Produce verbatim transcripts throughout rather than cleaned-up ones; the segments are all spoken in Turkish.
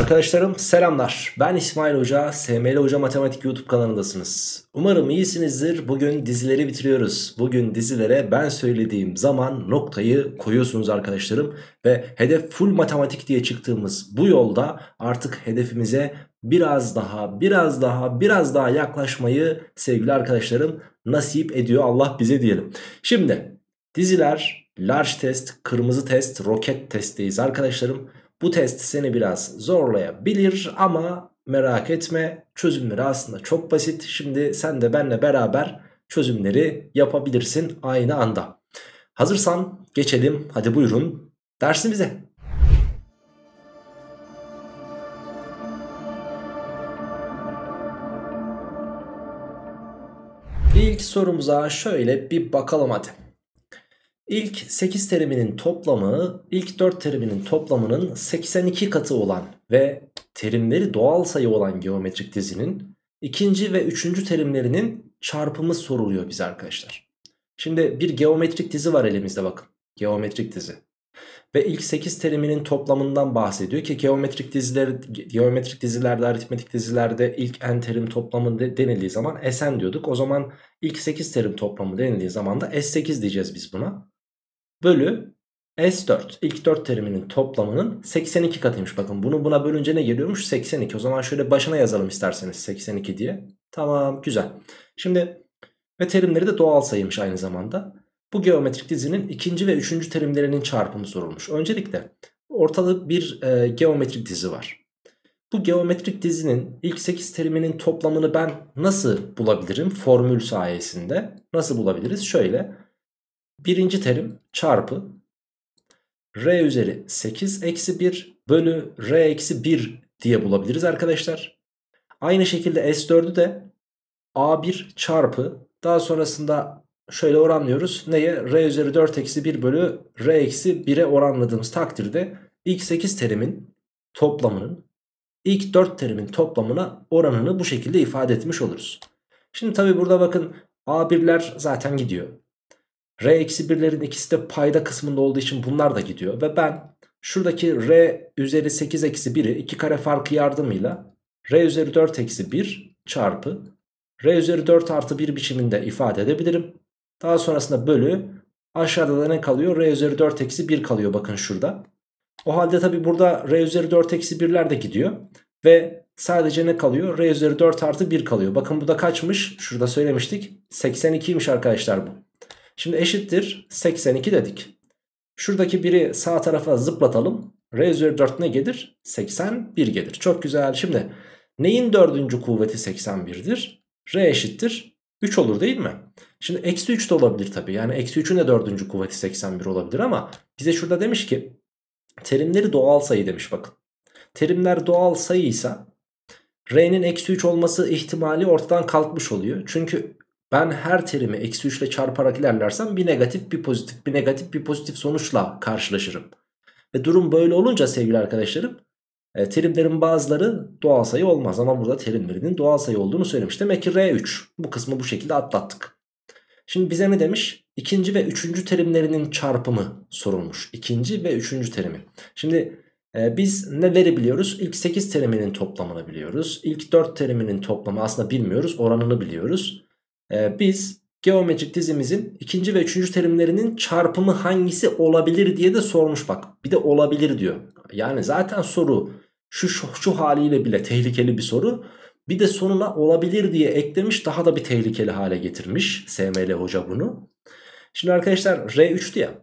Arkadaşlarım selamlar. Ben İsmail Hoca, S M L Hoca Matematik YouTube kanalındasınız. Umarım iyisinizdir. Bugün dizileri bitiriyoruz. Bugün dizilere ben söylediğim zaman noktayı koyuyorsunuz arkadaşlarım. Ve hedef full matematik diye çıktığımız bu yolda artık hedefimize biraz daha, biraz daha, biraz daha yaklaşmayı sevgili arkadaşlarım nasip ediyor Allah bize diyelim. Şimdi diziler, large test, kırmızı test, roket testteyiz arkadaşlarım. Bu test seni biraz zorlayabilir ama merak etme, çözümleri aslında çok basit. Şimdi sen de benle beraber çözümleri yapabilirsin aynı anda. Hazırsan geçelim, hadi buyurun dersimize. İlk sorumuza şöyle bir bakalım hadi. İlk sekiz teriminin toplamı ilk dört teriminin toplamının seksen iki katı olan ve terimleri doğal sayı olan geometrik dizinin ikinci ve üçüncü terimlerinin çarpımı soruluyor bize arkadaşlar. Şimdi bir geometrik dizi var elimizde, bakın. Geometrik dizi. Ve ilk sekiz teriminin toplamından bahsediyor ki geometrik diziler, geometrik dizilerde, aritmetik dizilerde ilk n terim toplamı de, denildiği zaman Sn diyorduk. O zaman ilk sekiz terim toplamı denildiği zaman da S sekiz diyeceğiz biz buna. Bölü S dört. İlk dört teriminin toplamının seksen iki katıymış. Bakın bunu buna bölünce ne geliyormuş? seksen iki. O zaman şöyle başına yazalım isterseniz seksen iki diye. Tamam, güzel. Şimdi ve terimleri de doğal sayıymış aynı zamanda. Bu geometrik dizinin ikinci ve üçüncü terimlerinin çarpımı sorulmuş. Öncelikle ortada bir e, geometrik dizi var. Bu geometrik dizinin ilk sekiz teriminin toplamını ben nasıl bulabilirim? Formül sayesinde. Nasıl bulabiliriz? Şöyle. Birinci terim çarpı r üzeri sekiz eksi bir bölü r eksi bir diye bulabiliriz arkadaşlar. Aynı şekilde S dördü de a bir çarpı, daha sonrasında şöyle oranlıyoruz. Neye? R üzeri dört eksi bir bölü r eksi bire oranladığımız takdirde ilk sekiz terimin toplamının ilk dört terimin toplamına oranını bu şekilde ifade etmiş oluruz. Şimdi tabi burada bakın a birler zaten gidiyor. R eksi birlerin ikisi de payda kısmında olduğu için bunlar da gidiyor. Ve ben şuradaki r üzeri sekiz eksi biri iki kare farkı yardımıyla r üzeri dört eksi bir çarpı r üzeri dört artı bir biçiminde ifade edebilirim. Daha sonrasında bölü aşağıda da ne kalıyor? R üzeri dört eksi bir kalıyor bakın şurada. O halde tabi burada r üzeri dört eksi birler de gidiyor. Ve sadece ne kalıyor? R üzeri dört artı bir kalıyor. Bakın bu da kaçmış? Şurada söylemiştik. seksen ikiymiş arkadaşlar bu. Şimdi eşittir seksen iki dedik. Şuradaki biri sağ tarafa zıplatalım. R üzeri dört ne gelir? seksen bir gelir. Çok güzel. Şimdi neyin dördüncü kuvveti seksen birdir? R eşittir üç olur değil mi? Şimdi eksi üç de olabilir tabii. Yani eksi üçün de dördüncü kuvveti seksen bir olabilir ama bize şurada demiş ki terimleri doğal sayı demiş bakın. Terimler doğal sayıysa R'nin eksi üç olması ihtimali ortadan kalkmış oluyor. Çünkü ben her terimi eksi üç ile çarparak ilerlersem bir negatif bir pozitif bir negatif bir pozitif sonuçla karşılaşırım. Ve durum böyle olunca sevgili arkadaşlarım e, terimlerin bazıları doğal sayı olmaz. Ama burada terimlerinin doğal sayı olduğunu söylemiş. Demek ki R üç. Bu kısmı bu şekilde atlattık. Şimdi bize ne demiş? İkinci ve üçüncü terimlerinin çarpımı sorulmuş. İkinci ve üçüncü terimi. Şimdi e, biz neleri biliyoruz? İlk sekiz teriminin toplamını biliyoruz. İlk dört teriminin toplamı aslında bilmiyoruz. Oranını biliyoruz. Ee, biz geometrik dizimizin ikinci ve üçüncü terimlerinin çarpımı hangisi olabilir diye de sormuş bak. Bir de olabilir diyor. Yani zaten soru şu, şu, şu haliyle bile tehlikeli bir soru. Bir de sonuna olabilir diye eklemiş, daha da bir tehlikeli hale getirmiş S M L Hoca bunu. Şimdi arkadaşlar R üç'tü ya.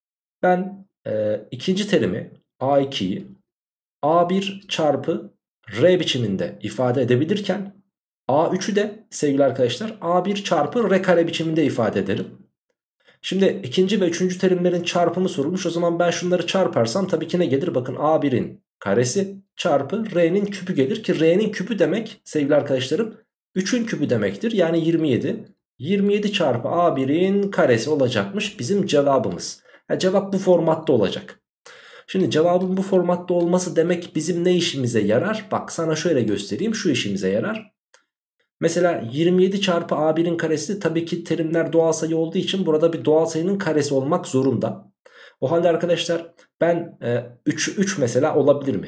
Ben e, ikinci terimi A iki'yi A bir çarpı R biçiminde ifade edebilirken A üç'ü de sevgili arkadaşlar A bir çarpı R kare biçiminde ifade ederim. Şimdi ikinci ve üçüncü terimlerin çarpımı sorulmuş. O zaman ben şunları çarparsam tabii ki ne gelir? Bakın A bir'in karesi çarpı R'nin küpü gelir ki R'nin küpü demek sevgili arkadaşlarım üçün küpü demektir. Yani yirmi yedi. yirmi yedi çarpı A bir'in karesi olacakmış bizim cevabımız. Yani cevap bu formatta olacak. Şimdi cevabın bu formatta olması demek bizim ne işimize yarar? Bak sana şöyle göstereyim, şu işimize yarar. Mesela yirmi yedi çarpı A bir'in karesi, tabii ki terimler doğal sayı olduğu için burada bir doğal sayının karesi olmak zorunda. O halde arkadaşlar ben e, üç, üç mesela olabilir mi?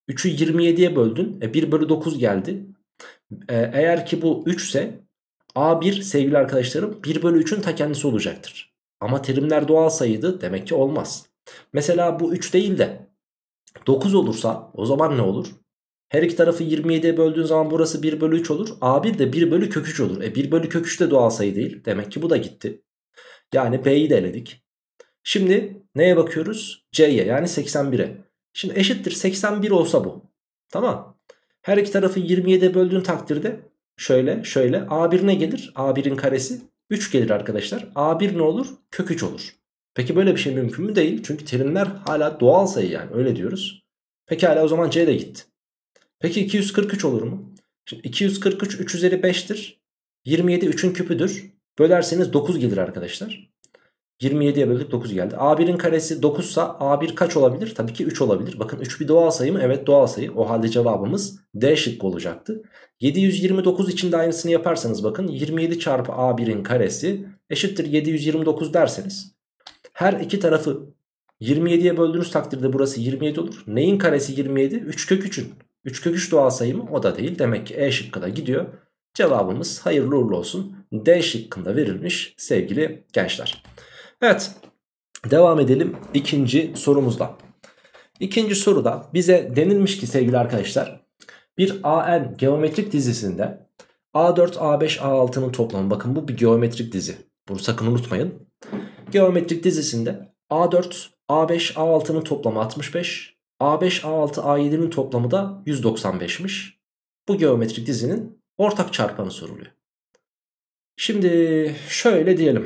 üçü yirmi yediye böldün. E bir bölü dokuz geldi. E, eğer ki bu üç ise A bir sevgili arkadaşlarım bir bölü üçün ta kendisi olacaktır. Ama terimler doğal sayıydı, demek ki olmaz. Mesela bu üç değil de dokuz olursa o zaman ne olur? Her iki tarafı yirmi yediye böldüğün zaman burası bir bölü üç olur. A bir de bir bölü kök üç olur. E bir bölü kök üç de doğal sayı değil. Demek ki bu da gitti. Yani B'yi de eledik. Şimdi neye bakıyoruz? C'ye, yani seksen bire. Şimdi eşittir seksen bir olsa bu. Tamam. Her iki tarafı yirmi yediye böldüğün takdirde şöyle şöyle A bir ne gelir? A birin karesi üç gelir arkadaşlar. A bir ne olur? Kök üç olur. Peki böyle bir şey mümkün mü? Değil. Çünkü terimler hala doğal sayı, yani öyle diyoruz. Peki hala o zaman C de gitti. Peki iki yüz kırk üç olur mu? Şimdi iki yüz kırk üç üç üzeri beştir. yirmi yedi üçün küpüdür. Bölerseniz dokuz gelir arkadaşlar. yirmi yediye böldük dokuz geldi. A birin karesi dokuz ise A bir kaç olabilir? Tabii ki üç olabilir. Bakın üç bir doğal sayı mı? Evet, doğal sayı. O halde cevabımız D şıkkı olacaktı. yedi yüz yirmi dokuz için de aynısını yaparsanız bakın yirmi yedi çarpı A birin karesi eşittir yedi yüz yirmi dokuz derseniz her iki tarafı yirmi yediye böldüğünüz takdirde burası yirmi yedi olur. Neyin karesi yirmi yedi? üç kök üçün. üç kök üç doğal sayı mı? O da değil. Demek ki E şıkkı da gidiyor. Cevabımız hayırlı uğurlu olsun D şıkkında verilmiş sevgili gençler. Evet, devam edelim ikinci sorumuzla. İkinci soruda bize denilmiş ki sevgili arkadaşlar, bir A N geometrik dizisinde A dört, A beş, A altı'nın toplamı, bakın bu bir geometrik dizi. Bunu sakın unutmayın. Geometrik dizisinde A dört, A beş, A altı'nın toplamı altmış beş, A beş, A altı, A yedi'nin toplamı da yüz doksan beş'miş. Bu geometrik dizinin ortak çarpanı soruluyor. Şimdi şöyle diyelim.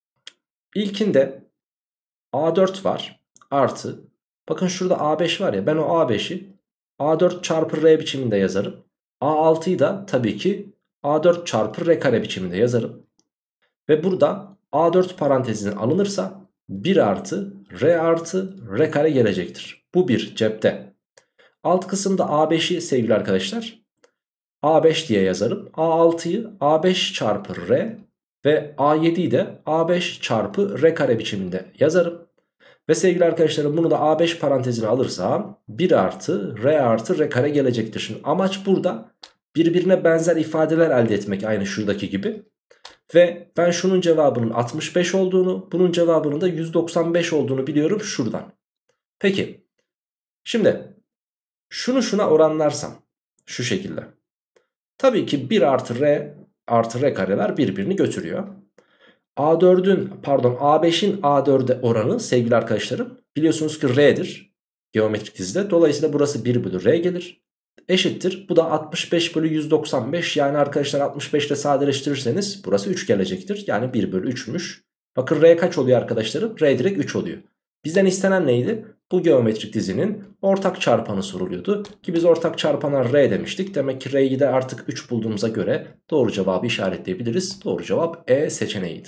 İlkinde A dört var artı, bakın şurada A beş var ya, ben o A beş'i A dört çarpı R biçiminde yazarım. A altı'yı da tabii ki A dört çarpı R kare biçiminde yazarım. Ve burada A dört parantezine alınırsa bir artı R artı R kare gelecektir. Bu bir cepte. Alt kısımda A beş'i sevgili arkadaşlar A beş diye yazarım. A altı'yı A beş çarpı R ve A yedi'yi de A beş çarpı R kare biçiminde yazarım. Ve sevgili arkadaşlarım bunu da A beş parantezine alırsam bir artı R artı R kare gelecektir. Şimdi amaç burada birbirine benzer ifadeler elde etmek, aynı şuradaki gibi. Ve ben şunun cevabının altmış beş olduğunu, bunun cevabının da yüz doksan beş olduğunu biliyorum şuradan. Peki şimdi şunu şuna oranlarsam şu şekilde. Tabii ki bir artı R artı R kareler birbirini götürüyor. A dört'ün pardon A beş'in A dört'e oranı sevgili arkadaşlarım biliyorsunuz ki R'dir geometrik dizide. Dolayısıyla burası bir bölü R gelir. Eşittir. Bu da altmış beş bölü yüz doksan beş, yani arkadaşlar altmış beş ile sadeleştirirseniz burası üç gelecektir. Yani bir bölü üç'müş. Bakın R kaç oluyor arkadaşlarım? R direkt üç oluyor. Bizden istenen neydi? Bu geometrik dizinin ortak çarpanı soruluyordu. Ki biz ortak çarpana R demiştik. Demek ki R'yi de artık üç bulduğumuza göre doğru cevabı işaretleyebiliriz. Doğru cevap E seçeneğiydi.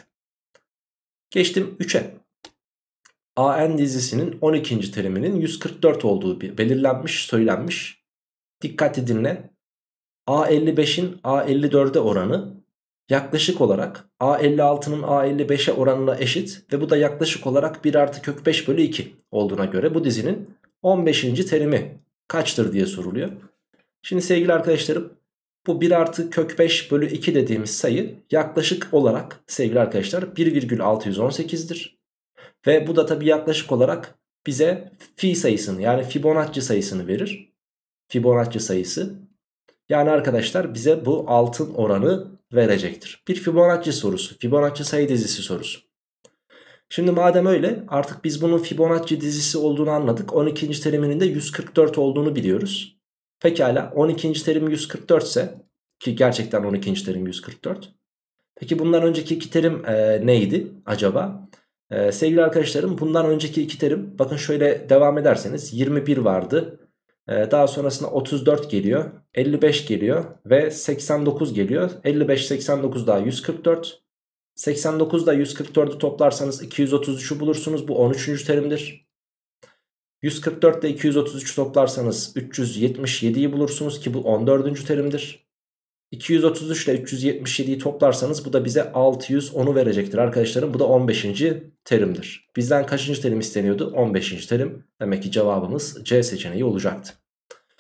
Geçtim üç'e. A N dizisinin on ikinci teriminin yüz kırk dört olduğu belirlenmiş, söylenmiş. Dikkatli dinle. A elli beş'in A elli dört'e oranı yaklaşık olarak A elli altı'nın A elli beş'e oranına eşit ve bu da yaklaşık olarak bir artı kök beş bölü iki olduğuna göre bu dizinin on beşinci terimi kaçtır diye soruluyor. Şimdi sevgili arkadaşlarım, bu bir artı kök beş bölü iki dediğimiz sayı yaklaşık olarak sevgili arkadaşlar bir virgül altı yüz on sekiz'dir. Ve bu da tabi yaklaşık olarak bize fi sayısını, yani Fibonacci sayısını verir. Fibonacci sayısı. Yani arkadaşlar bize bu altın oranı verecektir. Bir Fibonacci sorusu. Fibonacci sayı dizisi sorusu. Şimdi madem öyle, artık biz bunun Fibonacci dizisi olduğunu anladık. on ikinci teriminin de yüz kırk dört olduğunu biliyoruz. Pekala, on ikinci terim yüz kırk dört ise, ki gerçekten on ikinci terim yüz kırk dört. Peki bundan önceki iki terim e, neydi acaba? E, sevgili arkadaşlarım, bundan önceki iki terim, bakın şöyle devam ederseniz yirmi bir vardı. E, daha sonrasında otuz dört geliyor, elli beş geliyor ve seksen dokuz geliyor. elli beş, seksen dokuz daha yüz kırk dört. seksen dokuz da yüz kırk dört'ü toplarsanız iki yüz otuz üç'ü bulursunuz. Bu on üçüncü terimdir. yüz kırk dört ile iki yüz otuz üç'ü toplarsanız üç yüz yetmiş yedi'yi bulursunuz ki bu on dördüncü terimdir. iki yüz otuz üç ile üç yüz yetmiş yedi'yi toplarsanız bu da bize altı yüz on'u verecektir arkadaşlarım. Bu da on beşinci terimdir. Bizden kaçıncı terim isteniyordu? on beşinci terim. Demek ki cevabımız C seçeneği olacaktı.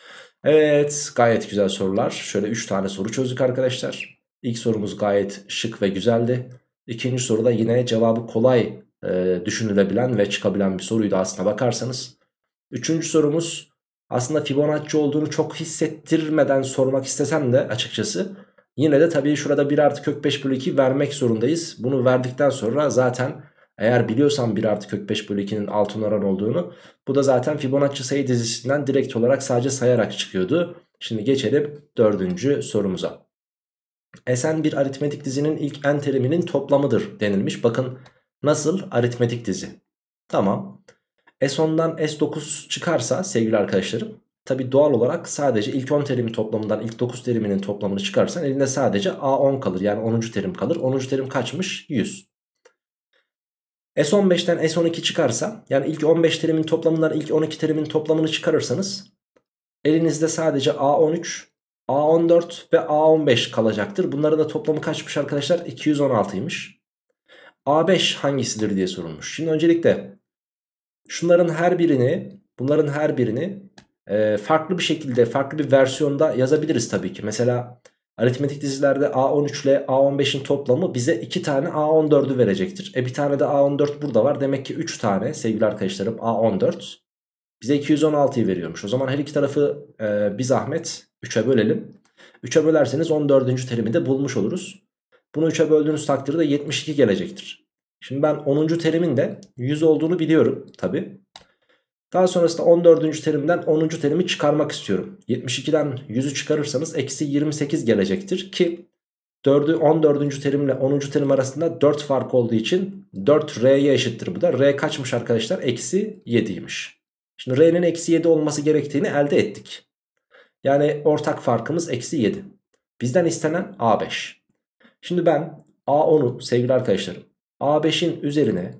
Evet, gayet güzel sorular. Şöyle üç tane soru çözdük arkadaşlar. İlk sorumuz gayet şık ve güzeldi. İkinci soruda yine cevabı kolay e, düşünülebilen ve çıkabilen bir soruydu aslına bakarsanız. Üçüncü sorumuz aslında Fibonacci olduğunu çok hissettirmeden sormak istesem de açıkçası yine de tabii şurada bir artı kök beş bölü iki vermek zorundayız. Bunu verdikten sonra zaten eğer biliyorsam bir artı kök beş bölü ikinin altın oran olduğunu, bu da zaten Fibonacci sayı dizisinden direkt olarak sadece sayarak çıkıyordu. Şimdi geçelim dördüncü sorumuza. Sn bir aritmetik dizinin ilk n teriminin toplamıdır denilmiş. Bakın nasıl aritmetik dizi. Tamam. S on'dan S dokuz çıkarsa sevgili arkadaşlarım, tabi doğal olarak sadece ilk on terimi toplamından ilk dokuz teriminin toplamını çıkarsan elinde sadece A on kalır. Yani onuncu terim kalır. onuncu terim kaçmış? yüz. S on beşten S on iki çıkarsa, yani ilk on beş terimin toplamından ilk on iki terimin toplamını çıkarırsanız elinizde sadece A on üç, A on dört ve A on beş kalacaktır. Bunların da toplamı kaçmış arkadaşlar? iki yüz on altıymış. A beş hangisidir diye sorulmuş. Şimdi öncelikle şunların her birini, bunların her birini e, farklı bir şekilde, farklı bir versiyonda yazabiliriz tabii ki. Mesela aritmetik dizilerde A on üç ile A on beşin toplamı bize iki tane A on dördü verecektir. E bir tane de A on dört burada var. Demek ki üç tane sevgili arkadaşlarım A on dört bize iki yüz on altıyı veriyormuş. O zaman her iki tarafı e, bir zahmet üçe bölelim. üçe bölerseniz on dördüncü terimi de bulmuş oluruz. Bunu üçe böldüğünüz takdirde yetmiş iki gelecektir. Şimdi ben onuncu terimin de yüz olduğunu biliyorum tabi. Daha sonrasında on dördüncü terimden onuncu terimi çıkarmak istiyorum. yetmiş ikiden yüzü çıkarırsanız eksi yirmi sekiz gelecektir ki dördü on dördüncü terimle onuncu terim arasında dört fark olduğu için dört R'ye eşittir bu da. R kaçmış arkadaşlar? Eksi yediymiş. Şimdi R'nin eksi yedi olması gerektiğini elde ettik. Yani ortak farkımız eksi yedi. Bizden istenen A beş. Şimdi ben A on'u sevgili arkadaşlarım A beşin üzerine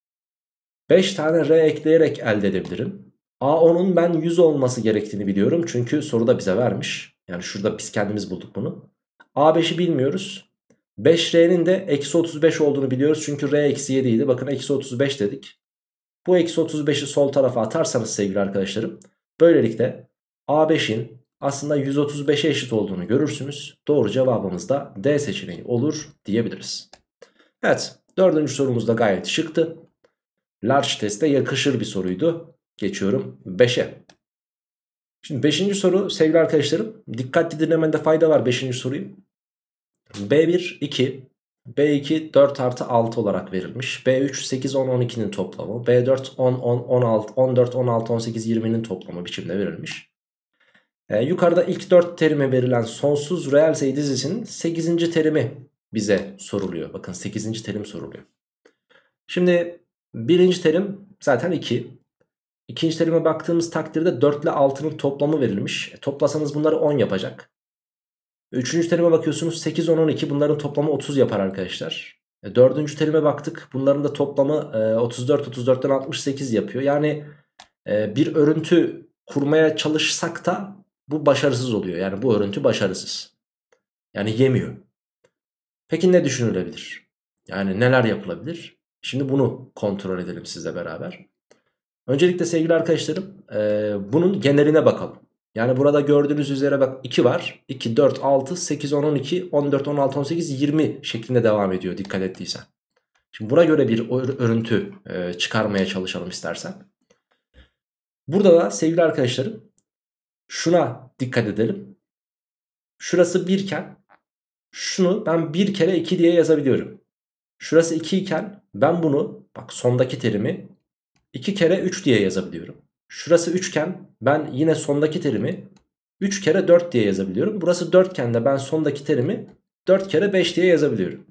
beş tane R ekleyerek elde edebilirim. A on'un ben yüz olması gerektiğini biliyorum. Çünkü soruda bize vermiş. Yani şurada biz kendimiz bulduk bunu. A beşi bilmiyoruz. beş R'nin de eksi otuz beş olduğunu biliyoruz. Çünkü R eksi yedi idi. Bakın eksi otuz beş dedik. Bu eksi otuz beşi sol tarafa atarsanız sevgili arkadaşlarım, böylelikle A beşin aslında yüz otuz beşe eşit olduğunu görürsünüz. Doğru cevabımız da D seçeneği olur diyebiliriz. Evet, dördüncü sorumuz da gayet şıktı. Large teste yakışır bir soruydu. Geçiyorum beşe. Şimdi beşinci soru sevgili arkadaşlarım, dikkatli dinlemende fayda var beşinci soruyu. B bir iki, B iki dört artı altı olarak verilmiş. B üç sekiz on on ikinin toplamı. B dört on on on altı on dört on altı on sekiz yirminin toplamı biçimde verilmiş. Ee, yukarıda ilk dört terime verilen sonsuz reel sayı dizisinin sekizinci terimi bize soruluyor. Bakın sekizinci terim soruluyor. Şimdi birinci terim zaten iki. İkinci terime baktığımız takdirde dört ile altının toplamı verilmiş. E, toplasanız bunları on yapacak. Üçüncü terime bakıyorsunuz sekiz on on iki, bunların toplamı otuz yapar arkadaşlar. E, dördüncü terime baktık, bunların da toplamı e, otuz dört otuz dörtten altmış sekiz yapıyor. Yani e, bir örüntü kurmaya çalışsak da bu başarısız oluyor. Yani bu örüntü başarısız. Yani yemiyor. Peki ne düşünülebilir? Yani neler yapılabilir? Şimdi bunu kontrol edelim sizle beraber. Öncelikle sevgili arkadaşlarım e, bunun geneline bakalım. Yani burada gördüğünüz üzere bak iki var. iki, dört, altı, sekiz, on, on iki, on dört, on altı, on sekiz, yirmi şeklinde devam ediyor dikkat ettiysen. Şimdi buna göre bir örüntü e, çıkarmaya çalışalım istersen. Burada da sevgili arkadaşlarım şuna dikkat edelim. Şurası bir iken şunu ben bir kere iki diye yazabiliyorum. Şurası iki iken ben bunu, bak sondaki terimi iki kere üç diye yazabiliyorum. Şurası üç iken ben yine sondaki terimi üç kere dört diye yazabiliyorum. Burası dört iken de ben sondaki terimi dört kere beş diye yazabiliyorum.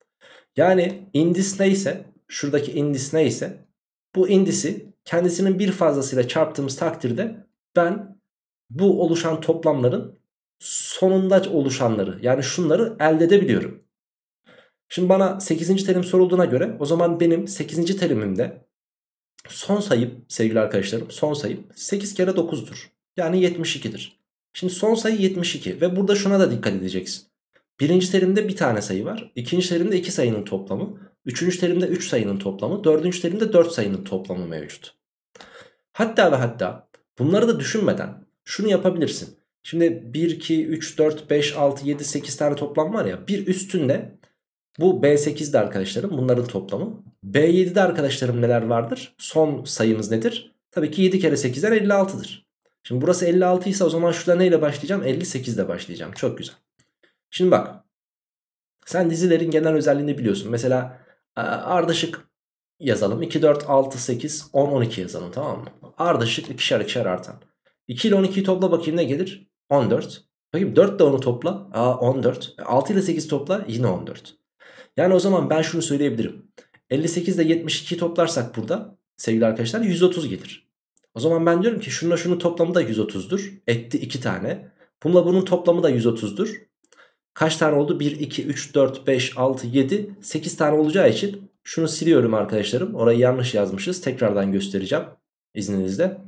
Yani indis neyse, şuradaki indis neyse, bu indisi kendisinin bir fazlasıyla çarptığımız takdirde ben bu oluşan toplamların sonunda oluşanları, yani şunları elde edebiliyorum. Şimdi bana sekizinci terim sorulduğuna göre o zaman benim sekizinci terimimde son sayım sevgili arkadaşlarım, son sayım sekiz kere dokuzdur. Yani yetmiş ikidir. Şimdi son sayı yetmiş iki ve burada şuna da dikkat edeceksin. Birinci terimde bir tane sayı var. İkinci terimde iki sayının toplamı. Üçüncü terimde üç sayının toplamı. Dördüncü terimde dört sayının toplamı mevcut. Hatta ve hatta bunları da düşünmeden şunu yapabilirsin. Şimdi bir, iki, üç, dört, beş, altı, yedi, sekiz tane toplam var ya. Bir üstünde bu B sekizde arkadaşlarım, bunların toplamı. B yedide arkadaşlarım neler vardır? Son sayımız nedir? Tabii ki yedi kere sekizden elli altıdır. Şimdi burası elli altı ise o zaman şurada neyle başlayacağım? elli sekiz ile başlayacağım. Çok güzel. Şimdi bak. Sen dizilerin genel özelliğini biliyorsun. Mesela ardışık yazalım. iki, dört, altı, sekiz, on, on iki yazalım, tamam mı? Ardışık ikişer ikişer artan. iki ile on ikiyi topla bakayım, ne gelir? on dört. Bakayım dört ile onu topla. Aa, on dört. altı ile sekiz topla, yine on dört. Yani o zaman ben şunu söyleyebilirim. elli sekiz ile yetmiş ikiyi toplarsak burada sevgili arkadaşlar yüz otuz gelir. O zaman ben diyorum ki şununla şunun toplamı da yüz otuzdur. Etti iki tane. Bununla bunun toplamı da yüz otuzdur. Kaç tane oldu? bir, iki, üç, dört, beş, altı, yedi, sekiz tane olacağı için şunu siliyorum arkadaşlarım. Orayı yanlış yazmışız. Tekrardan göstereceğim izninizle.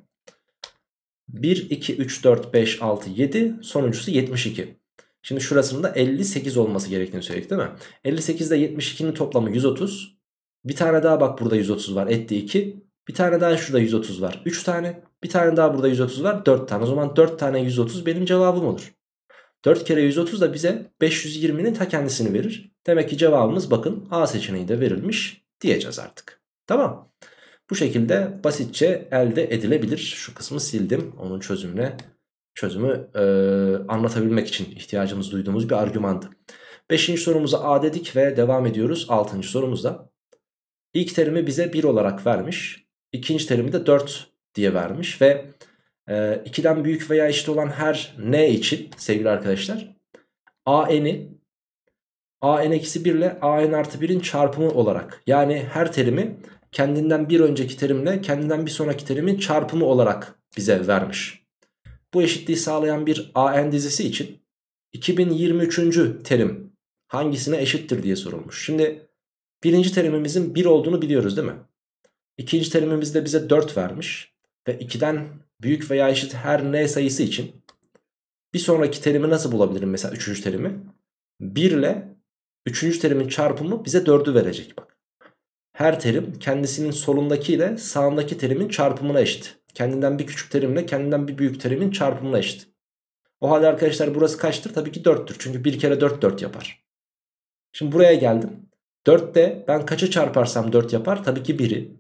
bir, iki, üç, dört, beş, altı, yedi, sonuncusu yetmiş iki. Şimdi şurasının da elli sekiz olması gerektiğini söyledik değil mi? elli sekiz ile yetmiş ikinin toplamı yüz otuz. Bir tane daha bak, burada yüz otuz var, etti iki. Bir tane daha şurada yüz otuz var, üç tane. Bir tane daha burada yüz otuz var, dört tane. O zaman dört tane yüz otuz benim cevabım olur. dört kere yüz otuz da bize beş yüz yirminin ta kendisini verir. Demek ki cevabımız bakın A seçeneği de verilmiş diyeceğiz artık. Tamam. Bu şekilde basitçe elde edilebilir. Şu kısmı sildim. Onun çözümüne çözümü e, anlatabilmek için ihtiyacımız duyduğumuz bir argümandı. Beşinci sorumuza A dedik ve devam ediyoruz altıncı sorumuzda. İlk terimi bize bir olarak vermiş. İkinci terimi de dört diye vermiş ve e, ikiden büyük veya eşit olan her n için sevgili arkadaşlar a(n'i a(n-1 ile a(n artı bir'in çarpımı olarak, yani her terimi kendinden bir önceki terimle kendinden bir sonraki terimin çarpımı olarak bize vermiş. Bu eşitliği sağlayan bir a(n) dizisi için iki bin yirmi üçüncü terim hangisine eşittir diye sorulmuş. Şimdi birinci terimimizin bir olduğunu biliyoruz değil mi? İkinci terimimizde bize dört vermiş ve ikiden büyük veya eşit her n sayısı için bir sonraki terimi nasıl bulabilirim, mesela üçüncü terimi? bir ile üçüncü terimin çarpımı bize dördü verecek bak. Her terim kendisinin solundaki ile sağındaki terimin çarpımına eşit. Kendinden bir küçük terimle kendinden bir büyük terimin çarpımına eşit. O halde arkadaşlar burası kaçtır? Tabii ki dörttür. Çünkü bir kere dört dört yapar. Şimdi buraya geldim. dörtte ben kaçı çarparsam dört yapar? Tabii ki bir'i.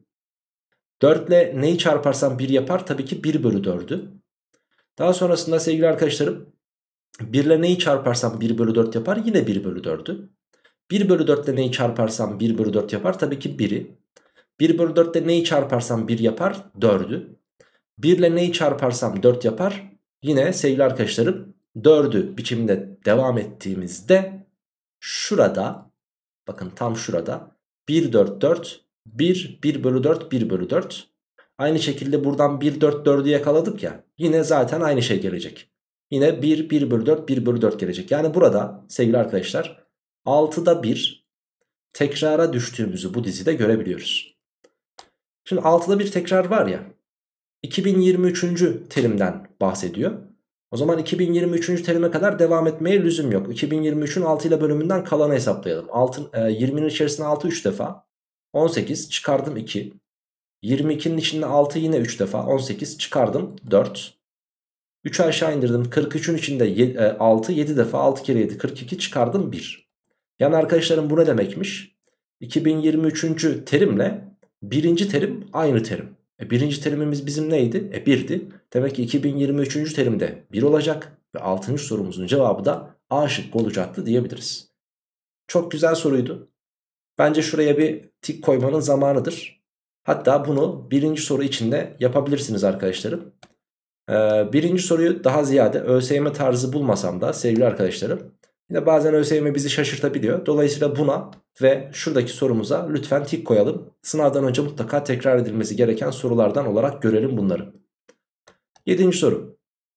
dört ile neyi çarparsam bir yapar? Tabii ki bir bölü dördü. Daha sonrasında sevgili arkadaşlarım bir ile neyi çarparsam bir bölü dört yapar? Yine bir bölü dördü. bir bölü dört ile neyi çarparsam bir bölü dört yapar? Tabii ki bir'i. bir bölü dört ile neyi çarparsam bir yapar? dördü. bir ile neyi çarparsam dört yapar? Yine sevgili arkadaşlarım dördü biçimde devam ettiğimizde şurada, bakın tam şurada bir, dört, dört, bir, bir bölü dört, bir bölü dört. Aynı şekilde buradan bir, dört, dördü yakaladık ya. Yine zaten aynı şey gelecek. Yine bir, bir bölü dört, bir bölü dört gelecek. Yani burada sevgili arkadaşlar altıda bir tekrara düştüğümüzü bu dizide görebiliyoruz. Şimdi altıda bir tekrar var ya, iki bin yirmi üçüncü terimden bahsediyor. O zaman iki bin yirmi üçüncü terime kadar devam etmeye lüzum yok. iki bin yirmi üçün altı ile bölümünden kalanı hesaplayalım. altı, e, yirminin içerisinde altı üç defa. on sekiz çıkardım iki. yirmi ikinin içinde altı yine üç defa. on sekiz çıkardım dört. üçü aşağı indirdim. kırk üçün içinde altı yedi defa. altı kere yedi kırk iki çıkardım bir. Yani arkadaşlarım bu ne demekmiş? iki bin yirmi üçüncü terimle birinci terim aynı terim. E birinci terimimiz bizim neydi? E birdi. Demek ki iki bin yirmi üçüncü terimde bir olacak ve altıncı sorumuzun cevabı da A şıkkı olacaktı diyebiliriz. Çok güzel soruydu. Bence şuraya bir tik koymanın zamanıdır. Hatta bunu birinci soru içinde yapabilirsiniz arkadaşlarım. Ee, birinci soruyu daha ziyade ÖSYM tarzı bulmasam da sevgili arkadaşlarım, yine bazen ÖSYM bizi şaşırtabiliyor. Dolayısıyla buna ve şuradaki sorumuza lütfen tik koyalım. Sınavdan önce mutlaka tekrar edilmesi gereken sorulardan olarak görelim bunları. Yedinci soru.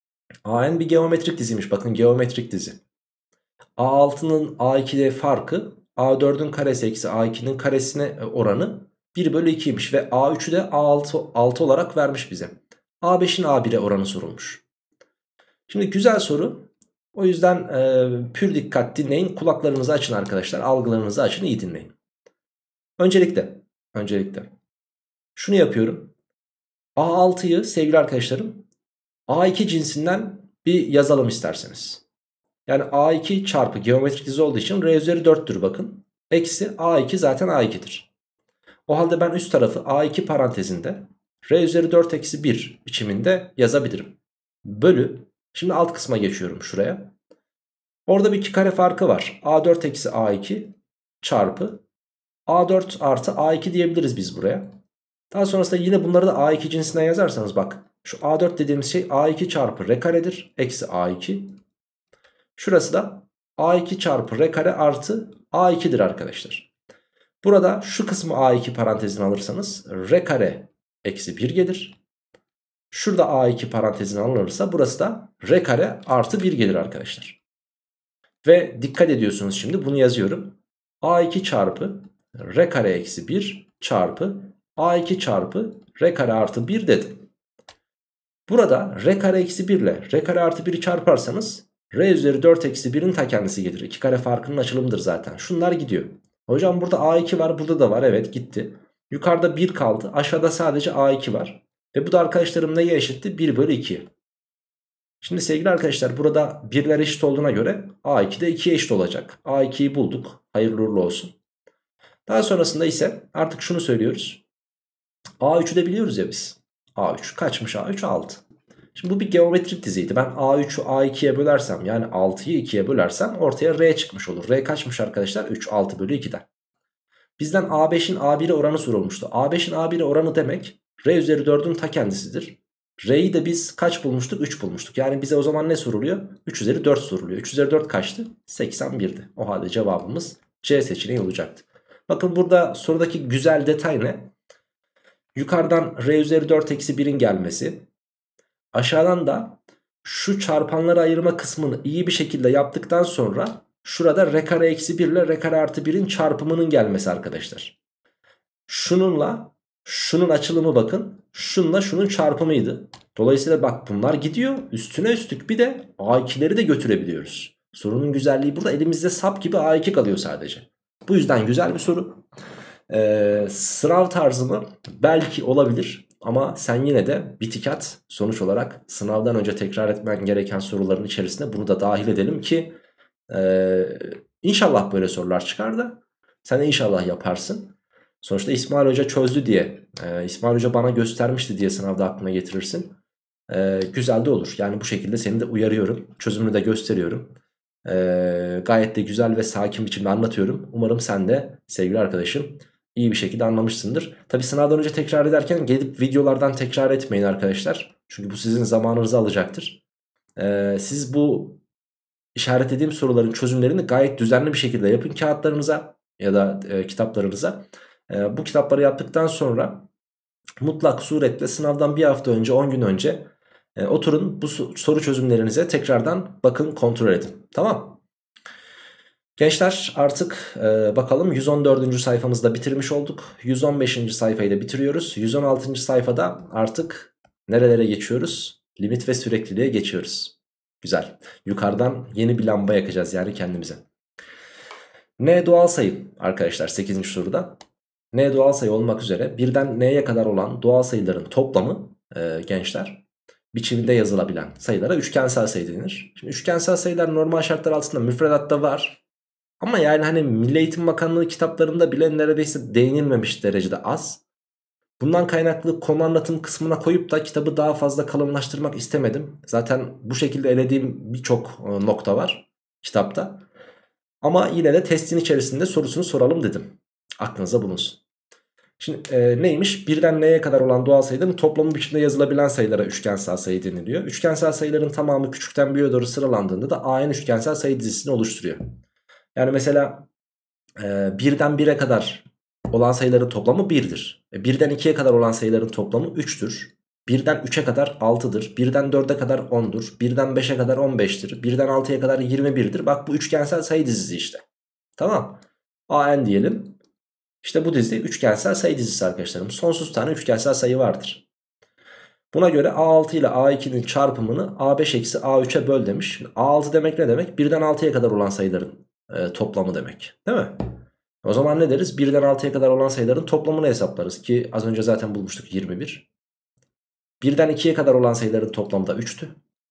A N bir geometrik diziymiş. Bakın geometrik dizi. A altının A ikide farkı A dördün karesi eksi A ikinin karesine oranı bir bölü ikiymiş ve A üçü de A altı, altı olarak vermiş bize. A beşin A bire oranı sorulmuş. Şimdi güzel soru. O yüzden e, pür dikkat dinleyin. Kulaklarınızı açın arkadaşlar. Algılarınızı açın, iyi dinleyin. Öncelikle, öncelikle şunu yapıyorum. A altıyı sevgili arkadaşlarım A iki cinsinden bir yazalım isterseniz. Yani A iki çarpı geometrik dizi olduğu için R üzeri dörttür bakın. Eksi A iki zaten A iki'dir. O halde ben üst tarafı A iki parantezinde R üzeri dört eksi bir biçiminde yazabilirim. Bölü. Şimdi alt kısma geçiyorum şuraya. Orada bir iki kare farkı var. A dört eksi A iki çarpı A dört artı A iki diyebiliriz biz buraya. Daha sonrasında yine bunları da A iki cinsine yazarsanız bak. Şu A dört dediğimiz şey A iki çarpı R karedir. Eksi A iki. Şurası da A iki çarpı R kare artı A iki'dir arkadaşlar. Burada şu kısmı A iki parantezine alırsanız R kare eksi bir gelir. Şurada A iki parantezine alınırsa burası da R kare artı bir gelir arkadaşlar. Ve dikkat ediyorsunuz, şimdi bunu yazıyorum. A iki çarpı R kare eksi bir çarpı A iki çarpı R kare artı bir dedim. Burada R kare eksi bir ile R kare artı bir'i çarparsanız R üzeri dört eksi bir'in ta kendisi gelir. İki kare farkının açılımıdır zaten. Şunlar gidiyor. Hocam burada A iki var, burada da var. Evet, gitti. Yukarıda bir kaldı. Aşağıda sadece A iki var. Ve bu da arkadaşlarım neye eşitti? bir bölü iki. Şimdi sevgili arkadaşlar, burada birler eşit olduğuna göre A iki de ikiye eşit olacak. A iki'yi bulduk. Hayırlı uğurlu olsun. Daha sonrasında ise artık şunu söylüyoruz. A üç'ü de biliyoruz ya biz. A üç kaçmış? A üç altı. Şimdi bu bir geometrik diziydi. Ben A üç'ü A iki'ye bölersem, yani altıyı iki'ye bölersem ortaya R çıkmış olur. R kaçmış arkadaşlar? üç. altı bölü iki'den. Bizden A beş'in A bir'e oranı sorulmuştu. A beş'in A bir'e oranı demek R üzeri dörd'ün ta kendisidir. R'yi de biz kaç bulmuştuk? üç bulmuştuk. Yani bize o zaman ne soruluyor? üç üzeri dört soruluyor. üç üzeri dört kaçtı? seksen bir'di. O halde cevabımız C seçeneği olacaktı. Bakın burada sorudaki güzel detay ne? Yukarıdan R üzeri dört eksi bir'in gelmesi. Aşağıdan da şu çarpanları ayırma kısmını iyi bir şekilde yaptıktan sonra şurada R kare eksi bir ile R kare artı bir'in çarpımının gelmesi arkadaşlar. Şununla şunun açılımı bakın. Şununla şunun çarpımıydı. Dolayısıyla bak bunlar gidiyor. Üstüne üstlük bir de A iki'leri de götürebiliyoruz. Sorunun güzelliği burada, elimizde sap gibi A iki kalıyor sadece. Bu yüzden güzel bir soru. Ee, sınav tarzı mı? Belki olabilir. Ama sen yine de bitik at. Sonuç olarak sınavdan önce tekrar etmen gereken soruların içerisine bunu da dahil edelim ki e, inşallah böyle sorular çıkar da sen de inşallah yaparsın. Sonuçta İsmail Hoca çözdü diye, e, İsmail Hoca bana göstermişti diye sınavda aklına getirirsin. E, güzel de olur. Yani bu şekilde seni de uyarıyorum. Çözümünü de gösteriyorum. E, gayet de güzel ve sakin biçimde anlatıyorum. Umarım sen de sevgili arkadaşım iyi bir şekilde anlamışsındır. Tabi sınavdan önce tekrar ederken gelip videolardan tekrar etmeyin arkadaşlar. Çünkü bu sizin zamanınızı alacaktır. E, siz bu işaretlediğim soruların çözümlerini gayet düzenli bir şekilde yapın kağıtlarınıza ya da e, kitaplarınıza. E, bu kitapları yaptıktan sonra mutlak suretle sınavdan bir hafta önce, on gün önce e, oturun, bu soru çözümlerinize tekrardan bakın, kontrol edin. Tamam. Gençler artık e, bakalım yüz on dördüncü sayfamızda bitirmiş olduk. yüz on beşinci sayfayı da bitiriyoruz. yüz on altıncı sayfada artık nerelere geçiyoruz? Limit ve sürekliliğe geçiyoruz. Güzel. Yukarıdan yeni bir lamba yakacağız yani kendimize. N doğal sayı arkadaşlar sekizinci soruda. N doğal sayı olmak üzere birden N'ye kadar olan doğal sayıların toplamı e, gençler biçiminde yazılabilen sayılara üçgensel sayı denir. Şimdi üçgensel sayılar normal şartlar altında müfredatta var. Ama yani hani Milli Eğitim Bakanlığı kitaplarında bile neredeyse değinilmemiş derecede az. Bundan kaynaklı konu anlatım kısmına koyup da kitabı daha fazla kalınlaştırmak istemedim. Zaten bu şekilde elediğim birçok nokta var kitapta. Ama yine de testin içerisinde sorusunu soralım dedim. Aklınıza bulunsun. Şimdi e, neymiş? Birden N'ye kadar olan doğal sayıların toplamı biçimde yazılabilen sayılara üçgensel sayı deniliyor. Üçgensel sayıların tamamı küçükten büyüğe doğru sıralandığında da A N üçgensel sayı dizisini oluşturuyor. Yani mesela e, birden bire kadar olan sayıların toplamı birdir. E, birden ikiye kadar olan sayıların toplamı üçtür. birden üçe kadar altıdır. birden dörde kadar ondur. birden beşe kadar on beştir. birden altıya kadar yirmi birdir. Bak bu üçgensel sayı dizisi işte. Tamam. A N diyelim. İşte bu dizi üçgensel sayı dizisi arkadaşlarım. Sonsuz tane üçgensel sayı vardır. Buna göre A altı ile A iki'nin çarpımını A beş eksi A üç'e böl demiş. Şimdi A altı demek ne demek? birden altıya kadar olan sayıların e, toplamı demek. Değil mi? O zaman ne deriz? birden altıya kadar olan sayıların toplamını hesaplarız ki az önce zaten bulmuştuk, yirmi bir. birden ikiye kadar olan sayıların toplamı da üç'tü.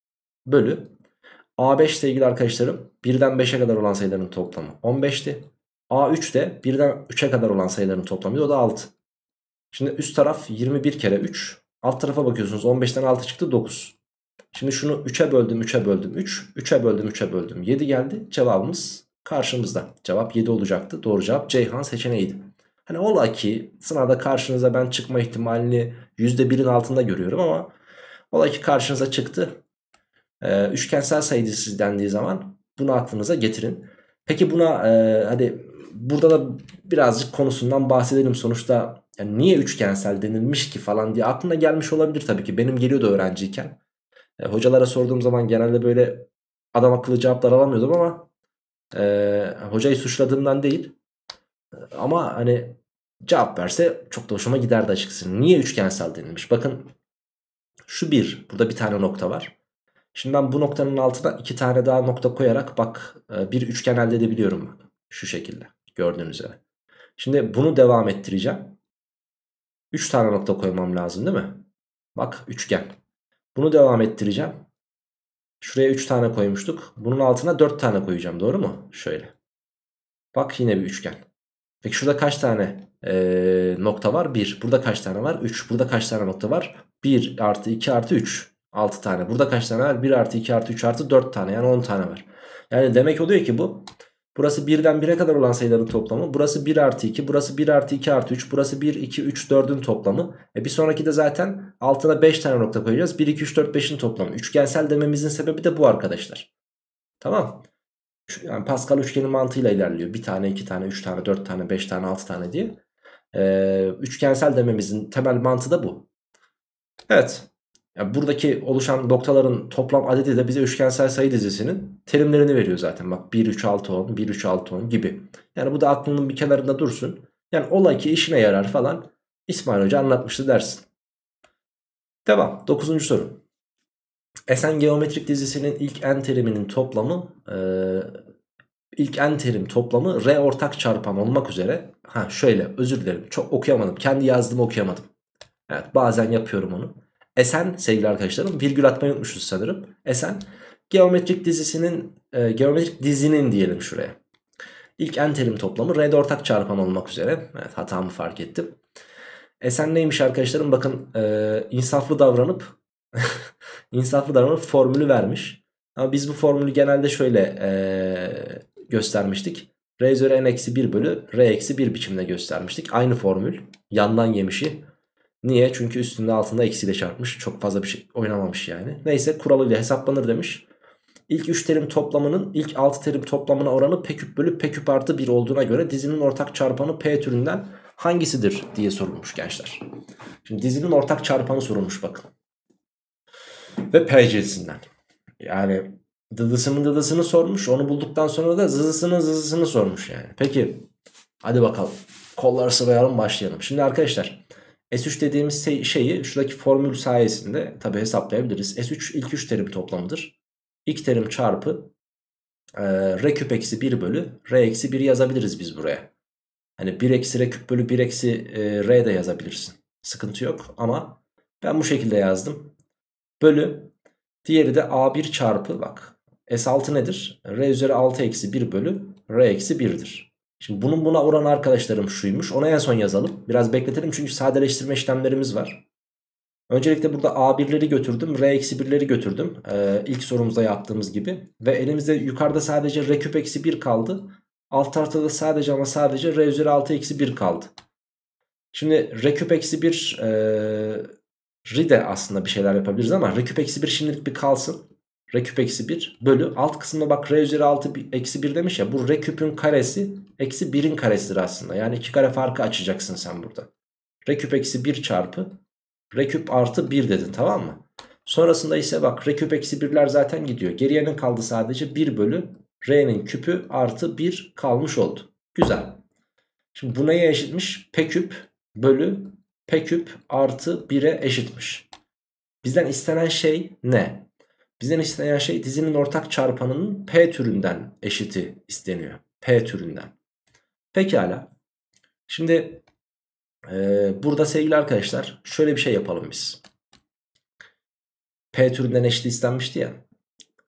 bölü A beş sevgili arkadaşlarım birden beşe kadar olan sayıların toplamı on beşti. A üç de birden üçe kadar olan sayıların toplamı, o da altı. Şimdi üst taraf yirmi bir kere üç. Alt tarafa bakıyorsunuz, on beşten altı çıktı, dokuz. Şimdi şunu üçe böldüm, üçe böldüm üç. üçe böldüm, üçe böldüm yedi geldi. Cevabımız karşımızda. Cevap yedi olacaktı. Doğru cevap Ceyhan seçeneğiydi. Hani ola ki sınavda karşınıza ben çıkma ihtimalini yüzde birin altında görüyorum ama ola ki karşınıza çıktı. Ee, üçgensel sayı dizisi dendiği zaman bunu aklınıza getirin. Peki buna e, hadi burada da birazcık konusundan bahsedelim. Sonuçta yani niye üçgensel denilmiş ki falan diye aklına gelmiş olabilir tabii ki. Benim geliyordu öğrenciyken. E, hocalara sorduğum zaman genelde böyle adam akıllı cevaplar alamıyordum ama e, hocayı suçladığımdan değil. E, ama hani cevap verse çok da hoşuma giderdi açıkçası. Niye üçgensel denilmiş? Bakın şu bir, burada bir tane nokta var. Şimdi ben bu noktanın altına iki tane daha nokta koyarak bak e, bir üçgen elde edebiliyorum bak. Şu şekilde gördüğünüz üzere. Şimdi bunu devam ettireceğim. üç tane nokta koymam lazım değil mi? Bak üçgen. Bunu devam ettireceğim. Şuraya üç tane koymuştuk. Bunun altına dört tane koyacağım, doğru mu? Şöyle. Bak yine bir üçgen. Peki şurada kaç tane ee, nokta var? bir. Burada kaç tane var? üç. Burada kaç tane nokta var? bir artı iki artı üç. altı tane. Burada kaç tane var? bir artı iki artı üç artı dört tane. Yani on tane var. Yani demek oluyor ki bu. Burası birden bire kadar olan sayıların toplamı. Burası bir artı iki. Burası bir artı iki artı üç. Burası bir, iki, üç, dördün toplamı. E bir sonraki de zaten altına beş tane nokta koyacağız. bir, iki, üç, dört, beşin toplamı. Üçgensel dememizin sebebi de bu arkadaşlar. Tamam. Yani Pascal üçgeni mantığıyla ilerliyor. Bir tane, iki tane, üç tane, dört tane, beş tane, altı tane diye. Ee, üçgensel dememizin temel mantığı da bu. Evet. Yani buradaki oluşan noktaların toplam adedi de bize üçgensel sayı dizisinin terimlerini veriyor zaten. Bak bir, üç, altı, on, bir, üç, altı, on gibi. Yani bu da aklının bir kenarında dursun. Yani ola ki işine yarar falan. İsmail Hoca anlatmıştı dersin. Devam. Dokuzuncu soru. Esen geometrik dizisinin ilk n teriminin toplamı e, ilk n terim toplamı r ortak çarpan olmak üzere. Ha şöyle, özür dilerim, çok okuyamadım. Kendi yazdığımı okuyamadım. Evet, bazen yapıyorum onu. Esen sevgili arkadaşlarım, virgül atmayı unutmuşuz sanırım. Esen geometrik dizisinin e, geometrik dizinin diyelim şuraya. İlk n terim toplamı r'de ortak çarpan olmak üzere. Evet, hatamı fark ettim. Esen neymiş arkadaşlarım? Bakın e, insaflı davranıp insaflı davranıp formülü vermiş. Ama biz bu formülü genelde şöyle e, göstermiştik. R üzeri n eksi bir bölü r eksi bir biçimde göstermiştik. Aynı formül. Yandan yemişi. Niye? Çünkü üstünde altında eksiyle çarpmış. Çok fazla bir şey oynamamış yani. Neyse, kuralıyla hesaplanır demiş. İlk üç terim toplamının ilk altı terim toplamına oranı p küp bölü p küp artı bir olduğuna göre dizinin ortak çarpanı p türünden hangisidir diye sorulmuş gençler. Şimdi dizinin ortak çarpanı sorulmuş bakın. Ve p cinsinden. Yani dıdısının dıdısını sormuş. Onu bulduktan sonra da zızısının zızısını sormuş yani. Peki hadi bakalım. Kolları sıvayalım, başlayalım. Şimdi arkadaşlar S üç dediğimiz şey, şeyi şuradaki formül sayesinde tabi hesaplayabiliriz. S üç ilk üç terim toplamıdır. İlk terim çarpı e, r küp eksi bir bölü r eksi bir yazabiliriz biz buraya. Hani bir eksi r küp bölü bir eksi e, r de yazabilirsin. Sıkıntı yok ama ben bu şekilde yazdım. Bölü diğeri de a bir çarpı bak. S altı nedir? R üzeri altı eksi bir bölü r eksi bir'dir. Şimdi bunun buna oranı arkadaşlarım şuymuş. Ona en son yazalım. Biraz bekletelim çünkü sadeleştirme işlemlerimiz var. Öncelikle burada a bir'leri götürdüm. R eksi bir'leri götürdüm. Ee, ilk sorumuzda yaptığımız gibi. Ve elimizde yukarıda sadece r küp eksi bir kaldı. Alt tarafta da sadece ama sadece r üzeri altı eksi bir kaldı. Şimdi r küp eksi bir e, ri de aslında bir şeyler yapabiliriz ama r küp eksi bir şimdilik bir kalsın. R küp eksi bir bölü alt kısmında bak r üzeri altı eksi bir demiş ya. Bu r küpün karesi eksi bir'in karesidir aslında. Yani iki kare farkı açacaksın sen burada. R küp eksi bir çarpı r küp artı bir dedin, tamam mı? Sonrasında ise bak r küp eksi bir'ler zaten gidiyor. Geriye ne kaldı? Sadece bir bölü r'nin küpü artı bir kalmış oldu. Güzel. Şimdi bu neye eşitmiş? P küp bölü p küp artı bir'e eşitmiş. Bizden istenen şey ne? Bizden istenen şey dizinin ortak çarpanının p türünden eşiti isteniyor. P türünden. Pekala. Şimdi e, burada sevgili arkadaşlar şöyle bir şey yapalım biz. P türünden eşiti istenmişti ya.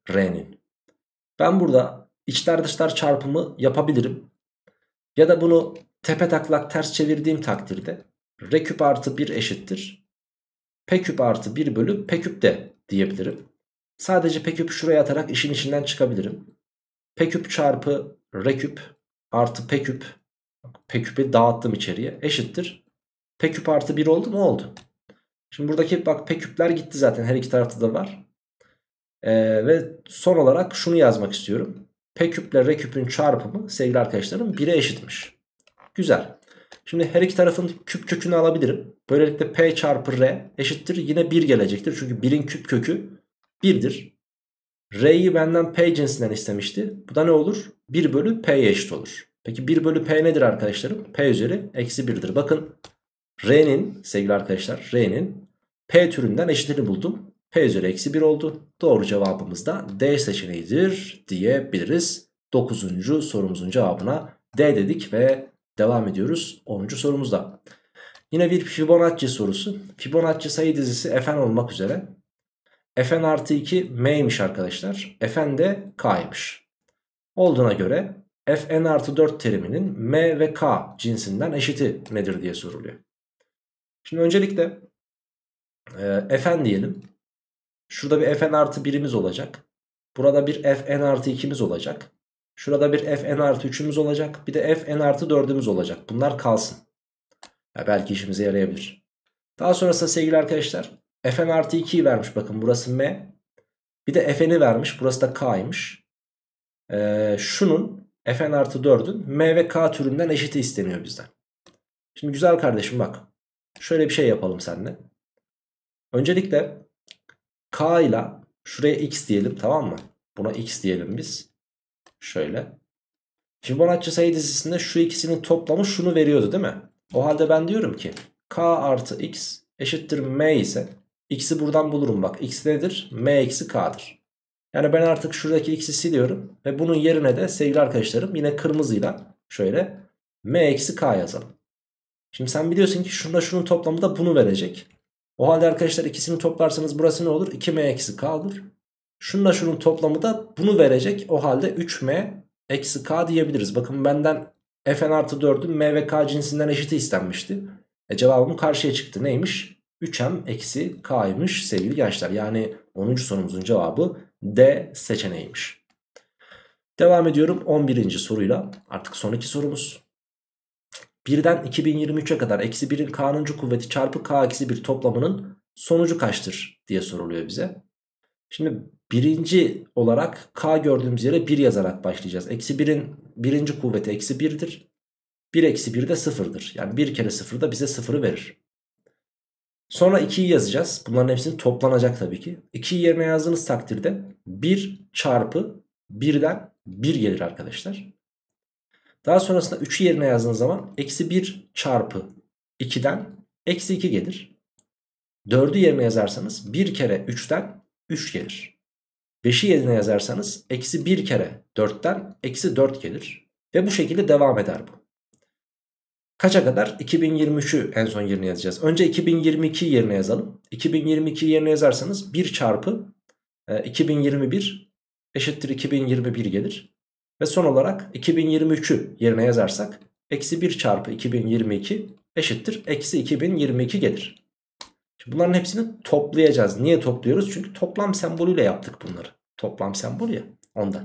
R'nin. Ben burada içler dışlar çarpımı yapabilirim. Ya da bunu tepe taklak ters çevirdiğim takdirde R küp artı bir eşittir P küp artı bir bölü P küp de diyebilirim. Sadece P küp şuraya atarak işin içinden çıkabilirim. P küp çarpı R küp artı P küp. P küpü dağıttım içeriye. Eşittir. P küp artı bir oldu mu? Oldu. Şimdi buradaki bak P küpler gitti zaten. Her iki tarafta da var. Ee, ve son olarak şunu yazmak istiyorum. P küple R küpün çarpımı sevgili arkadaşlarım bire eşitmiş. Güzel. Şimdi her iki tarafın küp kökünü alabilirim. Böylelikle P çarpı R eşittir. Yine bir gelecektir. Çünkü birin küp kökü birdir. R'yi benden P cinsinden istemişti. Bu da ne olur? bir bölü P'ye eşit olur. Peki bir bölü P nedir arkadaşlarım? P üzeri eksi birdir. Bakın R'nin sevgili arkadaşlar R'nin P türünden eşitini buldum. P üzeri eksi bir oldu. Doğru cevabımız da D seçeneğidir diyebiliriz. dokuzuncu sorumuzun cevabına D dedik ve devam ediyoruz onuncu sorumuzda. Yine bir Fibonacci sorusu. Fibonacci sayı dizisi Fn olmak üzere. Fn artı iki m'ymiş arkadaşlar. Fn de k'ymış. Olduğuna göre Fn artı dört teriminin m ve k cinsinden eşiti nedir diye soruluyor. Şimdi öncelikle e, Fn diyelim. Şurada bir Fn artı birimiz olacak. Burada bir Fn artı ikimiz olacak. Şurada bir Fn artı üçümüz olacak. Bir de Fn artı dördümüz olacak. Bunlar kalsın. Ya belki işimize yarayabilir. Daha sonrasında sevgili arkadaşlar Fn artı ikiyi vermiş. Bakın burası m. Bir de Fn'i vermiş. Burası da k'ymış. Ee, şunun Fn artı dördün m ve k türünden eşiti isteniyor bizden. Şimdi güzel kardeşim bak. Şöyle bir şey yapalım seninle. Öncelikle k ile şuraya x diyelim, tamam mı? Buna x diyelim biz. Şöyle. Fibonacci sayı dizisinde şu ikisinin toplamı şunu veriyordu değil mi? O halde ben diyorum ki k artı x eşittir m ise x'i buradan bulurum bak. X nedir? M eksi k'dır. Yani ben artık şuradaki x'i siliyorum. Ve bunun yerine de sevgili arkadaşlarım yine kırmızıyla şöyle m eksi k yazalım. Şimdi sen biliyorsun ki şurada şunun toplamı da bunu verecek. O halde arkadaşlar ikisini toplarsanız burası ne olur? iki m eksi k olur. Şununla şunun toplamı da bunu verecek. O halde üç m eksi k diyebiliriz. Bakın benden Fn artı dördün m ve k cinsinden eşiti istenmişti. E cevabım karşıya çıktı. Neymiş? üç m eksi k'ymış sevgili gençler. Yani onuncu sorumuzun cevabı D seçeneğiymiş. Devam ediyorum on birinci soruyla. Artık son iki sorumuz. birden iki bin yirmi üçe kadar eksi birin k'nıncı kuvveti çarpı k eksi bir toplamının sonucu kaçtır diye soruluyor bize. Şimdi birinci olarak k gördüğümüz yere bir yazarak başlayacağız. Eksi birin birinci kuvveti eksi birdir. bir eksi bir de sıfırdır. Yani bir kere sıfır da bize sıfırı verir. Sonra ikiyi yazacağız. Bunların hepsini toplanacak tabii ki. ikiyi yerine yazdığınız takdirde bir çarpı birden bir gelir arkadaşlar. Daha sonrasında üçü yerine yazdığınız zaman eksi bir çarpı ikiden eksi iki gelir. dördü yerine yazarsanız bir kere üçten üç gelir. beşi yerine yazarsanız eksi bir kere dörtten eksi dört gelir. Ve bu şekilde devam eder bu. Kaça kadar? iki bin yirmi üçü en son yerine yazacağız. Önce iki bin yirmi ikiyi yerine yazalım. iki bin yirmi ikiyi yerine yazarsanız bir çarpı e, iki bin yirmi bir eşittir iki bin yirmi bir gelir. Ve son olarak iki bin yirmi üçü yerine yazarsak eksi bir çarpı iki bin yirmi iki eşittir eksi iki bin yirmi iki gelir. Şimdi bunların hepsini toplayacağız. Niye topluyoruz? Çünkü toplam sembolüyle yaptık bunları. Toplam sembol ya ondan.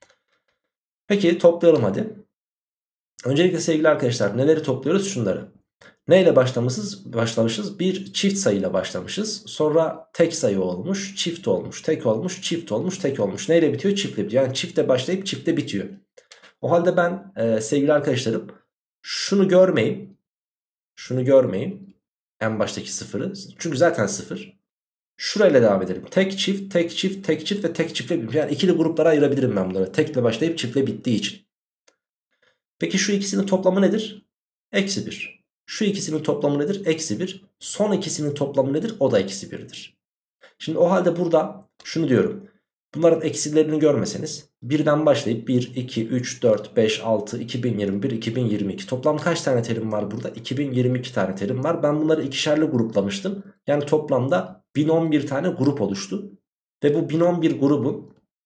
Peki toplayalım hadi. Öncelikle sevgili arkadaşlar neleri topluyoruz? Şunları. Neyle başlamışız? Başlamışız. Bir çift sayıyla başlamışız. Sonra tek sayı olmuş, çift olmuş, tek olmuş, çift olmuş, tek olmuş. Neyle bitiyor? Çiftle bitiyor. Yani çiftle başlayıp çiftle bitiyor. O halde ben e, sevgili arkadaşlarım şunu görmeyin. Şunu görmeyin. En baştaki sıfırı. Çünkü zaten sıfır. Şurayla devam edelim. Tek çift, tek çift, tek çift ve tek çiftle bitiyor. Yani ikili gruplara ayırabilirim ben bunları. Tekle başlayıp çiftle bittiği için. Peki şu ikisinin toplamı nedir? Eksi bir. Şu ikisinin toplamı nedir? Eksi bir. Son ikisinin toplamı nedir? O da eksi birdir. Şimdi o halde burada şunu diyorum. Bunların eksilerini görmeseniz birden başlayıp bir, iki, üç, dört, beş, altı, iki bin yirmi bir, iki bin yirmi iki toplam kaç tane terim var burada? iki bin yirmi iki tane terim var. Ben bunları ikişerli gruplamıştım. Yani toplamda bin on bir tane grup oluştu. Ve bu bin on bir grubun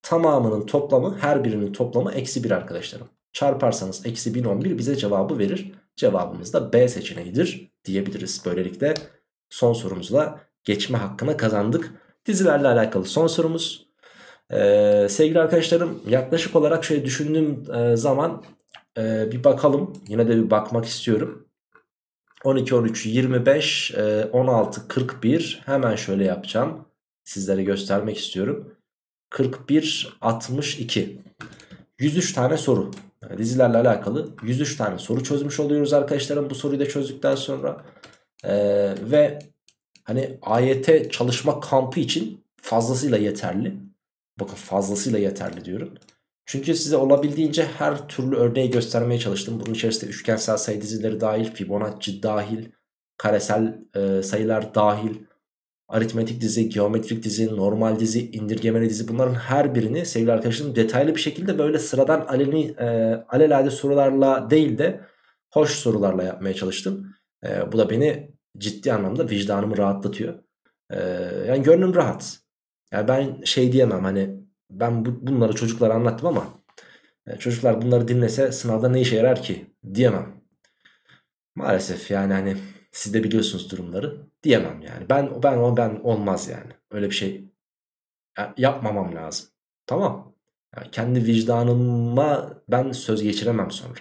tamamının toplamı, her birinin toplamı eksi bir arkadaşlarım. Çarparsanız eksi bin on bir bize cevabı verir. Cevabımız da B seçeneğidir diyebiliriz. Böylelikle son sorumuzla geçme hakkını kazandık. Dizilerle alakalı son sorumuz. Ee, sevgili arkadaşlarım, yaklaşık olarak şöyle düşündüğüm e, zaman e, bir bakalım. Yine de bir bakmak istiyorum. on iki, on üç, yirmi beş, e, on altı, kırk bir. Hemen şöyle yapacağım. Sizlere göstermek istiyorum. kırk bir, altmış iki. yüz üç tane soru. Yani dizilerle alakalı yüz üç tane soru çözmüş oluyoruz arkadaşlarım. Bu soruyu da çözdükten sonra. Ee, ve hani A Y T çalışma kampı için fazlasıyla yeterli. Bakın, fazlasıyla yeterli diyorum. Çünkü size olabildiğince her türlü örneği göstermeye çalıştım. Bunun içerisinde üçgensel sayı dizileri dahil, Fibonacci dahil, karesel e, sayılar dahil, aritmetik dizi, geometrik dizi, normal dizi, indirgemeli dizi, bunların her birini sevgili arkadaşlarım detaylı bir şekilde böyle sıradan aleni, e, alelade sorularla değil de hoş sorularla yapmaya çalıştım. E, bu da beni ciddi anlamda vicdanımı rahatlatıyor. E, yani gönlüm rahat. Yani ben şey diyemem, hani ben bu, bunları çocuklara anlattım ama e, çocuklar bunları dinlese sınavda ne işe yarar ki diyemem. Maalesef yani, hani siz de biliyorsunuz durumları, diyemem yani. Ben ben o ben olmaz yani. Öyle bir şey ya- yapmamam lazım. Tamam. Yani kendi vicdanıma ben söz geçiremem sonra.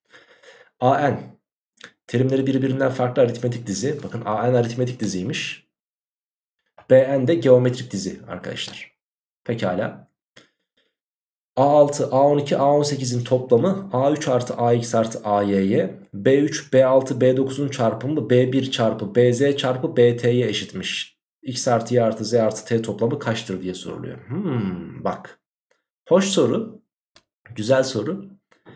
A N terimleri birbirinden farklı aritmetik dizi. Bakın, A N aritmetik diziymiş. B N de geometrik dizi arkadaşlar. Pekala. A altı, A on iki, A on sekizin toplamı A üç artı A X artı A Y'ye, B üç, B altı, B dokuzun çarpımı B bir çarpı B Z çarpı B T'ye eşitmiş. X artı Y artı Z artı T toplamı kaçtır diye soruluyor. Hmm, bak. Hoş soru. Güzel soru.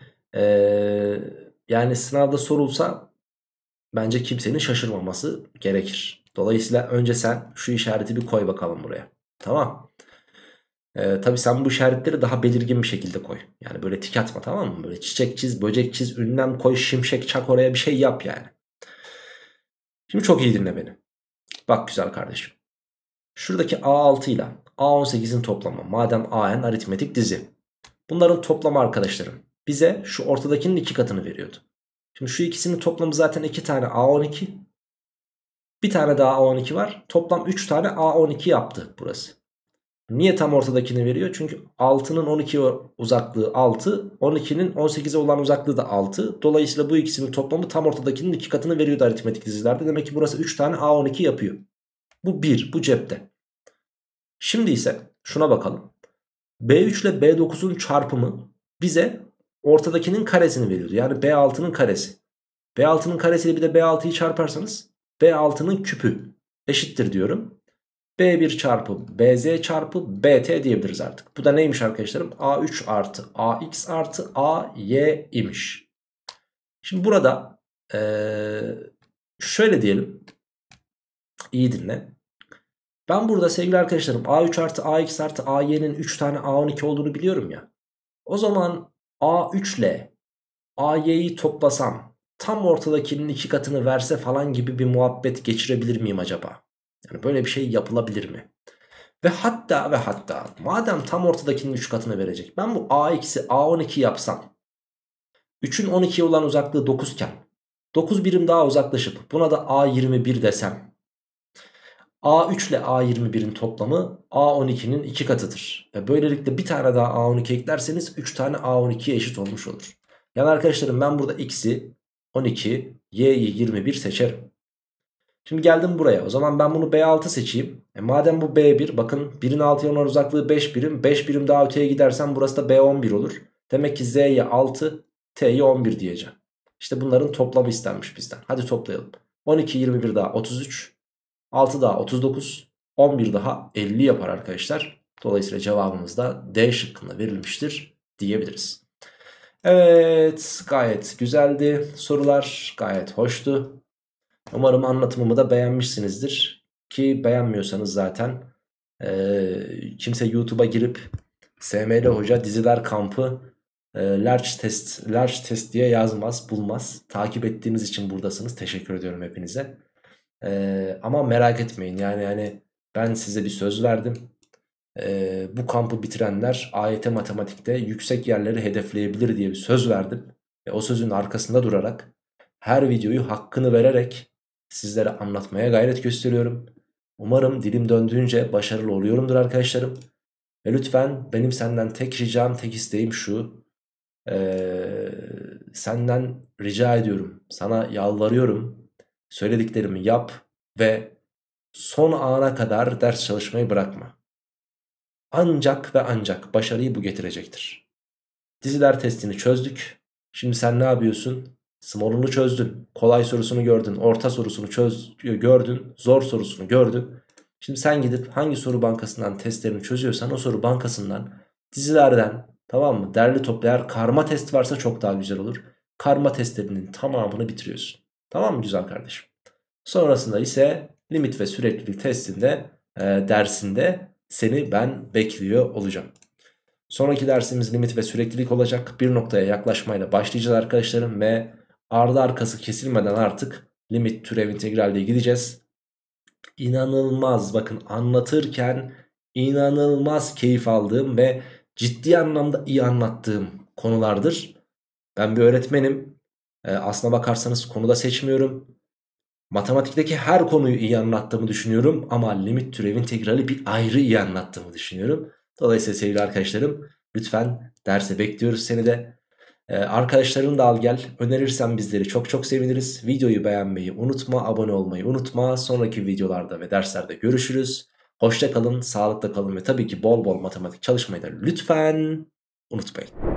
Ee, yani sınavda sorulsa bence kimsenin şaşırmaması gerekir. Dolayısıyla önce sen şu işareti bir koy bakalım buraya. Tamam. Ee, tabii sen bu işaretleri daha belirgin bir şekilde koy. Yani böyle tik atma, tamam mı? Böyle çiçek çiz, böcek çiz, ünlem koy, şimşek çak, oraya bir şey yap yani. Şimdi çok iyi dinle beni. Bak güzel kardeşim. Şuradaki A altı ile A on sekizin toplamı. Madem A N aritmetik dizi. Bunların toplamı arkadaşlarım bize şu ortadakinin iki katını veriyordu. Şimdi şu ikisinin toplamı zaten iki tane A on iki. Bir tane daha A on iki var. Toplam üç tane A on iki yaptı burası. Niye tam ortadakini veriyor? Çünkü altının on ikiye uzaklığı altı, on ikinin on sekize olan uzaklığı da altı. Dolayısıyla bu ikisinin toplamı tam ortadakinin iki katını veriyordu aritmetik dizilerde. Demek ki burası üç tane A on iki yapıyor. Bu bir, bu cepte. Şimdi ise şuna bakalım. B üç ile B dokuzun çarpımı bize ortadakinin karesini veriyordu. Yani B altının karesi. B altının karesiyle bir de B altıyı çarparsanız B altının küpü eşittir diyorum. B bir çarpı B Z çarpı B T diyebiliriz artık. Bu da neymiş arkadaşlarım? A üç artı A X artı A Y imiş. Şimdi burada ee, şöyle diyelim. İyi dinle. Ben burada sevgili arkadaşlarım A üç artı A X artı A Y'nin üç tane A on iki olduğunu biliyorum ya. O zaman A üç ile A Y'yi toplasam tam ortadakinin iki katını verse falan gibi bir muhabbet geçirebilir miyim acaba? Yani böyle bir şey yapılabilir mi? Ve hatta ve hatta madem tam ortadakinin üç katını verecek, ben bu A eksi A on iki yapsam, üçün on ikiye olan uzaklığı dokuz iken dokuz birim daha uzaklaşıp buna da A yirmi bir desem, A üç ile A yirmi birin toplamı A on ikinin iki katıdır. Ve böylelikle bir tane daha A on iki eklerseniz üç tane A on ikiye eşit olmuş olur. Yani arkadaşlarım ben burada X'i on iki, Y'yi yirmi bir seçerim. Şimdi geldim buraya. O zaman ben bunu B altı seçeyim. E madem bu B bir, bakın birin altıya olan uzaklığı beş birim. beş birim daha öteye gidersem burası da B on bir olur. Demek ki Z'ye altı, T'ye on bir diyeceğim. İşte bunların toplamı istenmiş bizden. Hadi toplayalım. on iki, yirmi bir daha otuz üç. altı daha otuz dokuz. on bir daha elli yapar arkadaşlar. Dolayısıyla cevabımız da D şıkkında verilmiştir diyebiliriz. Evet, gayet güzeldi. Sorular gayet hoştu. Umarım anlatımımı da beğenmişsinizdir. Ki beğenmiyorsanız zaten e, kimse YouTube'a girip S M L Hoca Diziler Kampı e, Large Test Large Test diye yazmaz, bulmaz. Takip ettiğiniz için buradasınız. Teşekkür ediyorum hepinize. E, ama merak etmeyin, yani yani ben size bir söz verdim. e, bu kampı bitirenler A Y T matematikte yüksek yerleri hedefleyebilir diye bir söz verdim. Ve o sözün arkasında durarak her videoyu hakkını vererek sizlere anlatmaya gayret gösteriyorum. Umarım dilim döndüğünce başarılı oluyorumdur arkadaşlarım. Ve lütfen benim senden tek ricam, tek isteğim şu. Ee, senden rica ediyorum, sana yalvarıyorum. Söylediklerimi yap ve son ana kadar ders çalışmayı bırakma. Ancak ve ancak başarıyı bu getirecektir. Diziler testini çözdük. Şimdi sen ne yapıyorsun? Small'unu çözdün. Kolay sorusunu gördün. Orta sorusunu çöz, gördün. Zor sorusunu gördün. Şimdi sen gidip hangi soru bankasından testlerini çözüyorsan o soru bankasından, dizilerden, tamam mı? Derli toplu, eğer karma test varsa çok daha güzel olur. Karma testlerinin tamamını bitiriyorsun. Tamam mı güzel kardeşim? Sonrasında ise limit ve süreklilik testinde e, dersinde seni ben bekliyor olacağım. Sonraki dersimiz limit ve süreklilik olacak. Bir noktaya yaklaşmayla başlayacağız arkadaşlarım ve ardı arkası kesilmeden artık limit, türev, integralle gideceğiz. İnanılmaz, bakın anlatırken inanılmaz keyif aldığım ve ciddi anlamda iyi anlattığım konulardır. Ben bir öğretmenim. E, aslına bakarsanız konuda seçmiyorum. Matematikteki her konuyu iyi anlattığımı düşünüyorum ama limit, türev, integrali bir ayrı iyi anlattığımı düşünüyorum. Dolayısıyla sevgili arkadaşlarım, lütfen derse bekliyoruz seni de. Ee, arkadaşlarını da al gel, önerirsen bizleri çok çok seviniriz. Videoyu beğenmeyi unutma, abone olmayı unutma. Sonraki videolarda ve derslerde görüşürüz. Hoşça kalın, sağlıkla kalın ve tabii ki bol bol matematik çalışmayı da lütfen unutmayın.